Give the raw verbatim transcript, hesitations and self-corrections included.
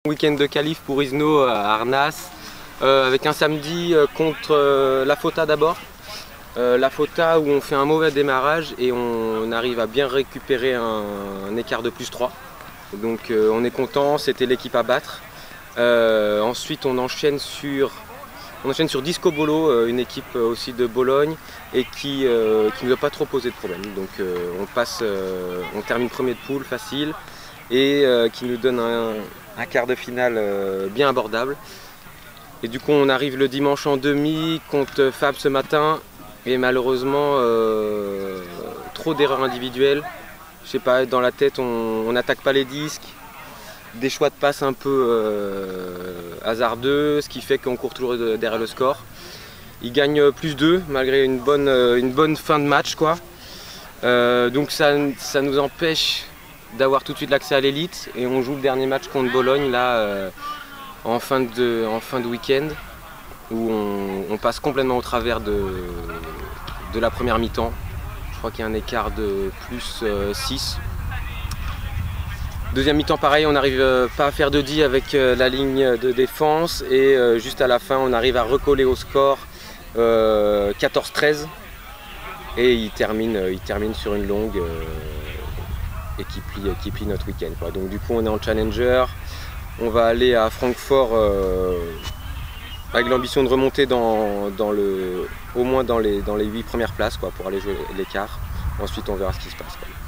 Week-end de qualif pour Isno à Arnas, euh, avec un samedi euh, contre euh, La Fota d'abord. Euh, La Fota où on fait un mauvais démarrage et on, on arrive à bien récupérer un, un écart de plus trois. Donc euh, on est content, c'était l'équipe à battre. Euh, ensuite on enchaîne sur, on enchaîne sur Disco Bolo, euh, une équipe aussi de Bologne et qui euh, qui nous a pas trop posé de problème. Donc euh, on passe, euh, on termine premier de poule facile et euh, qui nous donne un un quart de finale euh, bien abordable. Et du coup on arrive le dimanche en demi contre Fab ce matin et malheureusement euh, trop d'erreurs individuelles. Je sais pas, dans la tête on n'attaque pas les disques, des choix de passe un peu euh, hasardeux, ce qui fait qu'on court toujours derrière le score. Ils gagnent plus deux malgré une bonne, une bonne fin de match quoi. Euh, donc ça, ça nous empêche d'avoir tout de suite l'accès à l'élite et on joue le dernier match contre Bologne là euh, en fin de, en fin de week-end où on, on passe complètement au travers de, de la première mi-temps. Je crois qu'il y a un écart de plus euh, six. Deuxième mi-temps pareil, on n'arrive euh, pas à faire de D avec euh, la ligne de défense et euh, juste à la fin on arrive à recoller au score euh, quatorze treize et il termine, il termine sur une longue euh, et qui plie, qui plie notre week-end. Donc du coup on est en challenger, on va aller à Francfort euh, avec l'ambition de remonter dans, dans le, au moins dans les, dans les huit premières places quoi, pour aller jouer l'écart. Ensuite on verra ce qui se passe quoi.